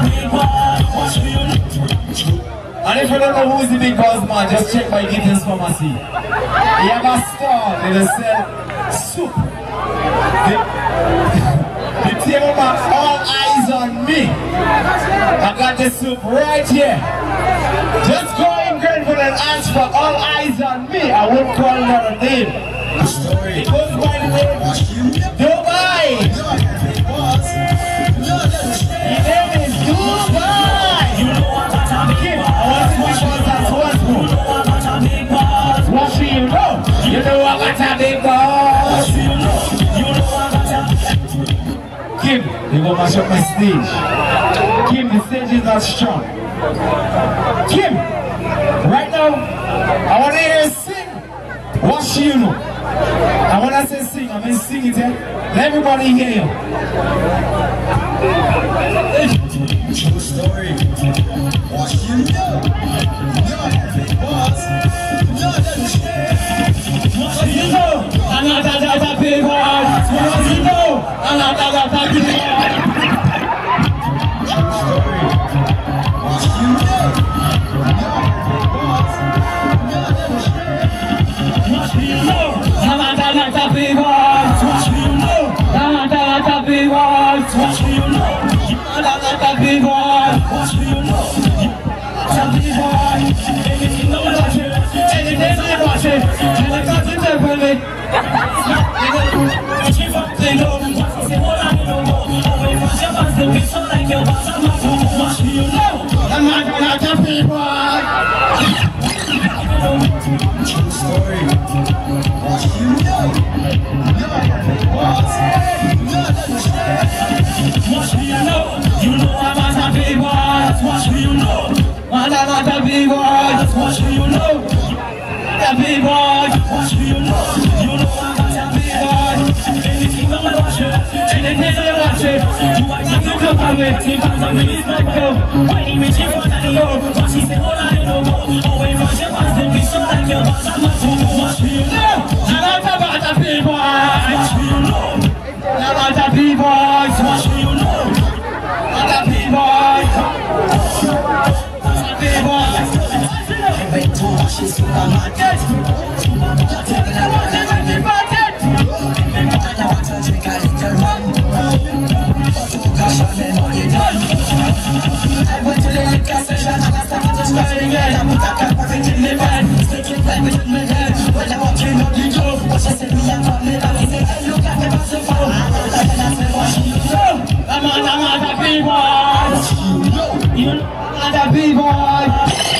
And if you don't know who's the big boss man, just check my Gittins Pharmacy. He have a store, they sell soup. The table man, all eyes on me. I got the soup right here. Just go in Grenfell and ask for all eyes on me. I won't call another name. It goes by the name Dubai. His name is Dubai. Kim, I want to see what's what do you know? You know I got a big boss. Kim, you go mash up my stage. Kim, the stage is not strong. Kim, right now, I want to hear you sing. What do you know? I want to say sing, I mean sing it, eh? Let everybody hear you. True story. What you know? You're every boss. You're the shit. What you know? I'm not a big boss. What you know? I'm not a big boss. True story. What you know? You're every boss. You're the shit. What you know? I'm not a big boss. What you know? I'm not a big boss. What you know? I'm a big boy. What do you know? I'm a big boy. Anything no one watch it. Anything no one watch it. And I got to tell me. They know. Say what I know. Always watch your fans. They be so like your boss. I'm a fool. What do you know? I'm not a big boy. True story. What do you know? You're a big boss. You're the shit. What do you know? You know I'm not a big boy, that's what you know. I'm not a big boy, that's what you know. A big boy, what you know. You know I'm not a big boy. Anything I watch it, anything I watch it. You want to come on me, see if I'm a minute like go. Why you make you want to know? What she said, all I know. Always watch your fans, they be so like your boss. I'm a fool, what you know. I'm not about a big boy, what you know. I'm not a big boy, what you know. I'm a big boy. I'm a big boy. I went to wash his supermarket. I want to drink a little rum. Gosh, I'm in all you done. I went to the liquor session and I started to swear again. I put a cap of it in the bed, sticking right within my head. When I walked in on the door, but she said me and family back. He said, hey, look at me, pass the phone. And I said, what she know? I'm a big boy. You know I'm a big boy.